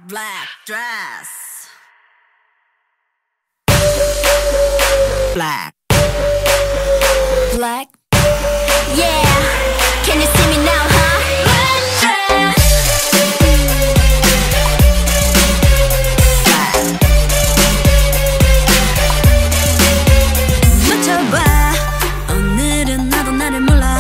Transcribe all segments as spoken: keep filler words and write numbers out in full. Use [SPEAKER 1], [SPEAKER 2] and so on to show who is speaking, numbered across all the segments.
[SPEAKER 1] Black dress. Black.
[SPEAKER 2] Black. Yeah. Can you see me now, huh? Black dress.
[SPEAKER 1] 맞춰봐. 오늘은 나도 나를 몰라.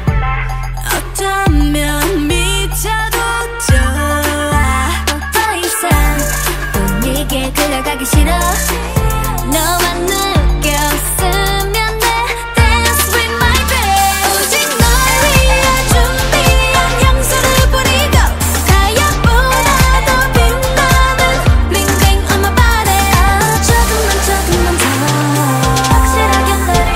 [SPEAKER 1] 어쩌면 미쳐도 좋아.
[SPEAKER 2] 더 이상 또 네게 끌려가기 싫어. 너만 느꼈으면 돼. Dance with my babe. 오직 널 위해 준비한 향수를 뿌리고 가야보다 더 빛나는 bling bling on my body. 조금만 조금만 더 확실하게 너를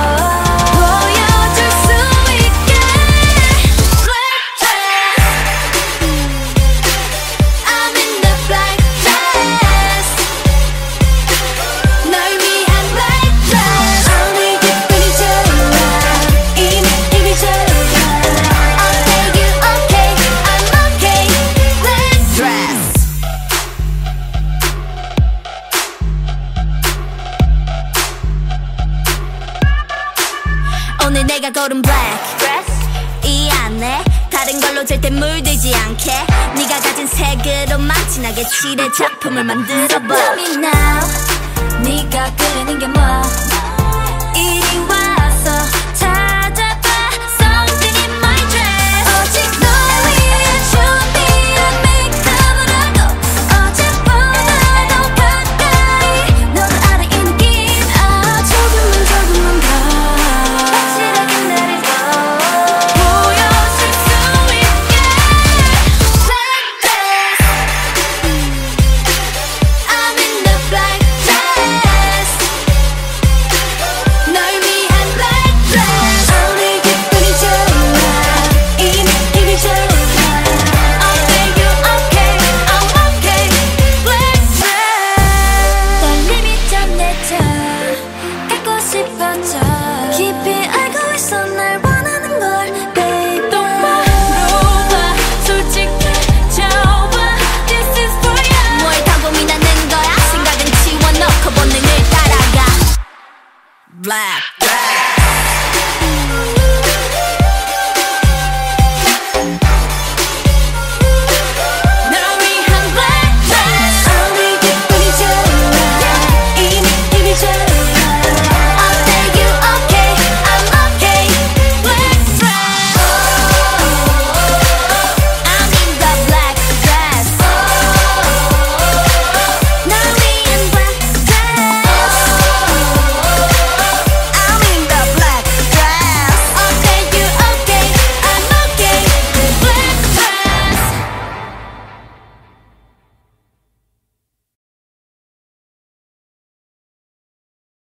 [SPEAKER 2] 보여줄 수 있게. Black dress. I'm in the black dress. 널 위한 black dress. 오늘 기분이 좋아. 이미 이미 좋아. I'll make you okay. I'm okay. Black
[SPEAKER 1] Dress.
[SPEAKER 2] 오늘 내가 고른 black dress. 이 안에 다른 걸로 절대 물들지 않게 네가 가진 색으로만 진하게 칠해 작품을 만들어봐. Tell me now. 네가 그리는 게 뭐야?